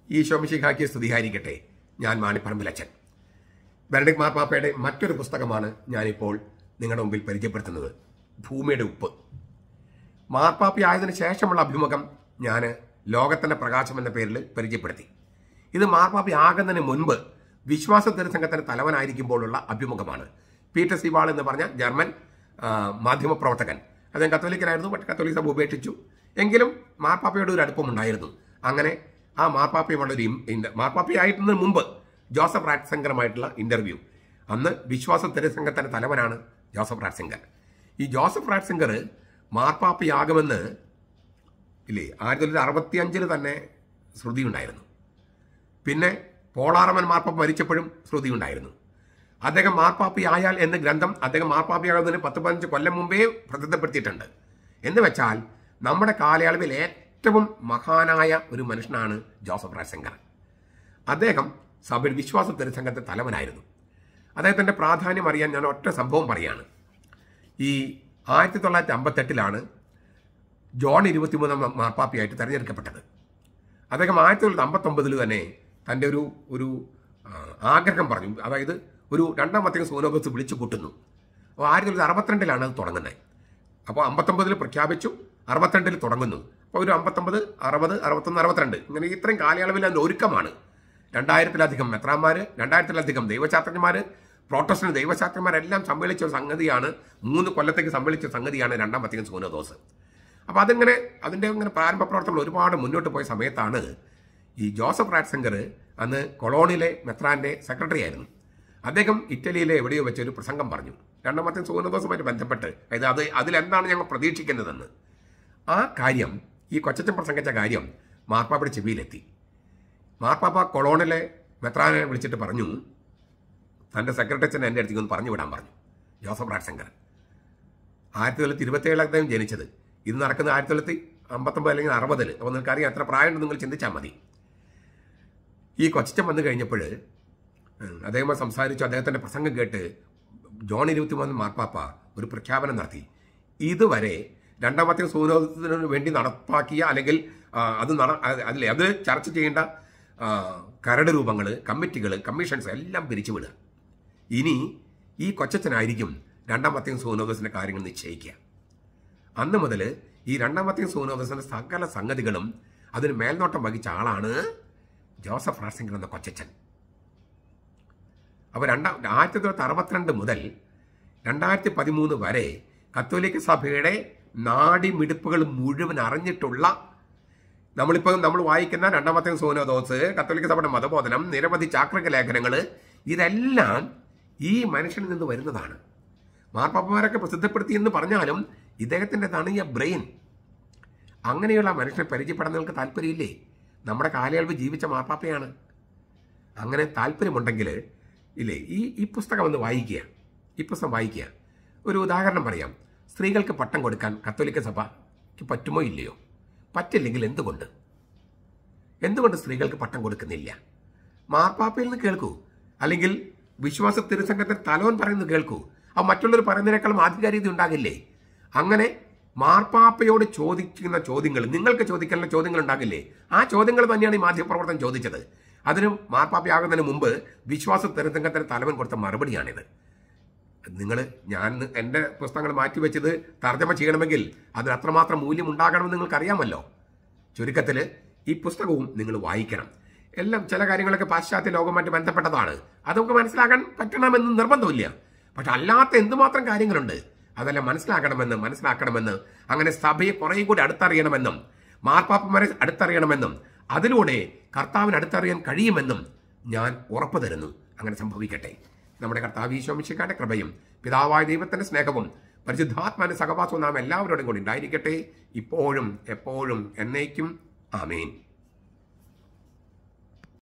ഈശോ മിശിഹായ്ക്ക് സ്തുതിയായിരിക്കട്ടെ. ഞാൻ മാണിപ്പറമ്പിലച്ചൻ. ബെനഡിക്ട് മാർപ്പാപ്പയുടെ മറ്റൊരു പുസ്തകമാണ് ഞാനിപ്പോൾ നിങ്ങളുടെ മുമ്പിൽ പരിചയപ്പെടുത്തുന്നത്, ഭൂമിയുടെ ഉപ്പ്. മാർപ്പാപ്പയായതിനു ശേഷമുള്ള അഭിമുഖം ഞാൻ ലോകത്തിന്റെ പ്രകാശം എന്ന പേരിൽ പരിചയപ്പെടുത്തി. ഇത് മാർപ്പാപ്പയാകുന്നതിന് മുൻപ് വിശ്വാസ തിരുസംഘത്തിന്റെ തലവനായിരിക്കുമ്പോഴുള്ള അഭിമുഖമാണ്. പീറ്റർ സിവാൾ എന്ന് പറഞ്ഞ ജർമ്മൻ മാധ്യമപ്രവർത്തകൻ. അദ്ദേഹം കത്തോലിക്കനായിരുന്നു, പക്ഷെ കത്തോലിക്ക സഭ ഉപേക്ഷിച്ചു. എങ്കിലും മാർപ്പാപ്പയോട് ഒരു അടുപ്പമുണ്ടായിരുന്നു. അങ്ങനെ ആ മാർപ്പാപ്പയായിരുന്നതിന് മുമ്പ് ജോസഫ് റാറ്റ്സിംഗറുമായിട്ടുള്ള ഇന്റർവ്യൂ. അന്ന് വിശ്വാസ തിരുസംഘത്തിന്റെ തലവനാണ് ജോസഫ് റാറ്റ്സിംഗർ. ഈ ജോസഫ് റാറ്റ്സിംഗർ മാർപ്പാപ്പയാകുമെന്ന് 1965 തന്നെ ശ്രുതി ഉണ്ടായിരുന്നു. പിന്നെ പോളാറമൻ മാർപ്പാപ്പ മരിച്ചപ്പോഴും ശ്രുതി ഉണ്ടായിരുന്നു. അദ്ദേഹം മാർപ്പാപ്പയായാൽ എന്ന ഗ്രന്ഥം അദ്ദേഹം മാർപ്പാപ്പയാകുന്നതിന് 10-15 കൊല്ലം മുമ്പേ പ്രസിദ്ധപ്പെടുത്തിയിട്ടുണ്ട്. എന്ന് വെച്ചാൽ നമ്മുടെ കാലയളവിൽ ഏറ്റവും മഹാനായ ഒരു മനുഷ്യനാണ് ജോസഫ് റാറ്റ്സിംഗർ. അദ്ദേഹം സഭയിൽ വിശ്വാസ തിരുസംഘത്തെ തലവനായിരുന്നു. അദ്ദേഹത്തിന്റെ പ്രാധാന്യം അറിയാൻ ഞാൻ ഒറ്റ സംഭവം പറയാണ്. ഈ 1958 ജോൺ 23 മാർപ്പാപ്പയായിട്ട് തെരഞ്ഞെടുക്കപ്പെട്ടത്. അദ്ദേഹം 1959 തന്നെ തൻ്റെ ഒരു ആഗ്രഹം പറഞ്ഞു. അതായത് ഒരു രണ്ടാം വത്തിക്കാൻ സൂനോദോസ് വിളിച്ചു കൂട്ടുന്നു. അപ്പോൾ 1962 അത് തുടങ്ങുന്നത്. അപ്പോൾ 59 പ്രഖ്യാപിച്ചു, 62 തുടങ്ങുന്നു. അപ്പോൾ ഒരു 59, 60, 61, 62 ഇങ്ങനെ ഇത്രയും കാലയളവിൽ അതിൻ്റെ ഒരുക്കമാണ്. 2000-ലധികം മെത്രാന്മാർ, 2000-ലധികം ദൈവശാസ്ത്രജ്ഞന്മാർ, പ്രോട്ടസ്റ്റന്റ് ദൈവശാസ്ത്രജ്ഞന്മാരെല്ലാം സമ്മേളിച്ച ഒരു സംഗതിയാണ്, 3 കൊല്ലത്തേക്ക് സമ്മേളിച്ച സംഗതിയാണ് രണ്ടാം വത്തിക്കാൻ സൂനോദോസ്. അപ്പോൾ അതിൻ്റെ പ്രാരംഭ പ്രവർത്തനങ്ങൾ ഒരുപാട് മുന്നോട്ട് പോയ സമയത്താണ് ഈ ജോസഫ് റാറ്റ്സിംഗർ അന്ന് കൊളോണിലെ മെത്രാന്റെ സെക്രട്ടറി ആയിരുന്നു. അദ്ദേഹം ഇറ്റലിയിലെ എവിടെയോ വെച്ചൊരു പ്രസംഗം പറഞ്ഞു രണ്ടാം വത്തിക്കാൻ സൂനോദോസുമായിട്ട് ബന്ധപ്പെട്ട്. അതായത് അതിലെന്താണ് ഞങ്ങൾ പ്രതീക്ഷിക്കുന്നതെന്ന്. ആ കാര്യം, ഈ കൊച്ചച്ചൻ പ്രസംഗിച്ച കാര്യം മാർപ്പാപ്പയുടെ ചെവിയിലെത്തി. മാർപ്പാപ്പ കൊളോണിലെ മെത്രാനെ വിളിച്ചിട്ട് പറഞ്ഞു, തൻ്റെ സെക്രട്ടറിച്ചനെ എൻ്റെ അടുത്തേക്ക് ഒന്ന് പറഞ്ഞു വിടാൻ പറഞ്ഞു. ജോസഫ് റാറ്റ്സിംഗർ 1927 അദ്ദേഹം ജനിച്ചത്. ഇത് നടക്കുന്നത് 1959 അല്ലെങ്കിൽ 60. അപ്പോൾ നിങ്ങൾക്കറിയാം എത്ര പ്രായമുണ്ട്, നിങ്ങൾ ചിന്തിച്ചാൽ മതി. ഈ കൊച്ചച്ചൻ വന്നു കഴിഞ്ഞപ്പോൾ അദ്ദേഹം സംസാരിച്ചു. അദ്ദേഹത്തിൻ്റെ പ്രസംഗം കേട്ട് ജോൺ 23 മാർപ്പാപ്പ ഒരു പ്രഖ്യാപനം നടത്തി. ഇതുവരെ രണ്ടാം വത്തിക്കാൻ സൂനോദോസിന് വേണ്ടി നടപ്പാക്കിയ അല്ലെങ്കിൽ അത് ചർച്ച ചെയ്യേണ്ട കരട് രൂപങ്ങൾ, കമ്മിറ്റികൾ, കമ്മീഷൻസ് എല്ലാം പിരിച്ചുവിടുക. ഇനി ഈ കൊച്ചച്ചനായിരിക്കും രണ്ടാം വത്തിക്കാൻ സൂനോദോസിന്റെ കാര്യങ്ങൾ നിശ്ചയിക്കുക. അന്ന് മുതൽ ഈ രണ്ടാം വത്തിക്കാൻ സൂനോദോസിന്റെ സകല സംഗതികളും അതിന് മേൽനോട്ടം വഹിച്ച ആളാണ് ജോസഫ് റാറ്റ്സിംഗർ എന്ന കൊച്ചച്ചൻ. അപ്പോൾ 1962 മുതൽ 2013 വരെ കത്തോലിക്ക സഭയുടെ നാഡിമിടിപ്പുകൾ മുഴുവൻ അറിഞ്ഞിട്ടുള്ള, നമ്മൾ വായിക്കുന്ന രണ്ടാം വത്തിക്കാൻ സൂനോദോസ്, കത്തോലിക്ക സഭയുടെ മതബോധനം, നിരവധി ചാക്രിക ലേഖനങ്ങൾ, ഇതെല്ലാം ഈ മനുഷ്യനിൽ നിന്ന് വരുന്നതാണ്. മാർപ്പാപ്പമാരൊക്കെ പ്രസിദ്ധപ്പെടുത്തിയെന്ന് പറഞ്ഞാലും ഇദ്ദേഹത്തിൻ്റെതാണ് ഈ ബ്രെയിൻ. അങ്ങനെയുള്ള മനുഷ്യനെ പരിചയപ്പെടാൻ നിങ്ങൾക്ക് താല്പര്യമില്ലേ? നമ്മുടെ കാലയളവ് ജീവിച്ച മാർപ്പാപ്പയാണ്. അങ്ങനെ താല്പര്യമുണ്ടെങ്കിൽ ഈ പുസ്തകം ഒന്ന് വായിക്കുക. ഈ പുസ്തകം വായിക്കുക. ഒരു ഉദാഹരണം പറയാം. സ്ത്രീകൾക്ക് പട്ടം കൊടുക്കാൻ കത്തോലിക്ക സഭയ്ക്ക് പറ്റുമോ ഇല്ലയോ? പറ്റില്ലെങ്കിൽ എന്തുകൊണ്ട് സ്ത്രീകൾക്ക് പട്ടം കൊടുക്കുന്നില്ല? മാർപ്പാപ്പയിൽ നിന്ന് കേൾക്കൂ, അല്ലെങ്കിൽ വിശ്വാസ തിരുസംഘത്തിൽ തലവൻ പറയുന്നത് കേൾക്കൂ. ആ മറ്റുള്ളവർ പറയുന്നതിനേക്കാളും ആധികാരികത ഉണ്ടാകില്ലേ? അങ്ങനെ മാർപ്പാപ്പയോട് ചോദിക്കുന്ന ചോദ്യങ്ങൾ, നിങ്ങൾക്ക് ചോദിക്കാനുള്ള ചോദ്യങ്ങൾ ഉണ്ടാകില്ലേ? ആ ചോദ്യങ്ങൾ തന്നെയാണ് ഈ മാധ്യമപ്രവർത്തനം ചോദിച്ചത്. അതിനും മാർപ്പാപ്പയാകുന്നതിന് മുമ്പ് വിശ്വാസ തിരുസംഘത്തിന് തലവൻ കൊടുത്ത മറുപടിയാണിത്. ഞാൻ എൻ്റെ പുസ്തകങ്ങൾ മാറ്റിവെച്ചത് തർജ്ജമ ചെയ്യണമെങ്കിൽ അതിന് അത്രമാത്രം മൂല്യം ഉണ്ടാകണമെന്ന് നിങ്ങൾക്കറിയാമല്ലോ. ചുരുക്കത്തിൽ ഈ പുസ്തകവും നിങ്ങൾ വായിക്കണം. എല്ലാം ചില കാര്യങ്ങളൊക്കെ പാശ്ചാത്യ ലോകവുമായിട്ട് ബന്ധപ്പെട്ടതാണ്. അതൊക്കെ മനസ്സിലാക്കാൻ പറ്റണമെന്ന് നിർബന്ധമില്ല. പക്ഷെ അല്ലാത്ത എന്തുമാത്രം കാര്യങ്ങളുണ്ട്, അതെല്ലാം മനസ്സിലാക്കണമെന്ന് അങ്ങനെ സഭയെ കുറേ കൂടി അടുത്തറിയണമെന്നും മാർപ്പാപ്പമാരെ അടുത്തറിയണമെന്നും അതിലൂടെ കർത്താവിന് അടുത്തറിയാൻ കഴിയുമെന്നും ഞാൻ ഉറപ്പു തരുന്നു. അങ്ങനെ സംഭവിക്കട്ടെ. നമ്മുടെ കർത്താവ് ഈശോ മിശിഹായുടെ കൃപയും പിതാവായ ദൈവത്തിന്റെ സ്നേഹവും പരിശുദ്ധാത്മാവിന്റെ സഹവാസവും നാം എല്ലാവരോടും കൂടി ഉണ്ടായിരിക്കട്ടെ, ഇപ്പോഴും എപ്പോഴും എന്നേക്കും. ആമേൻ.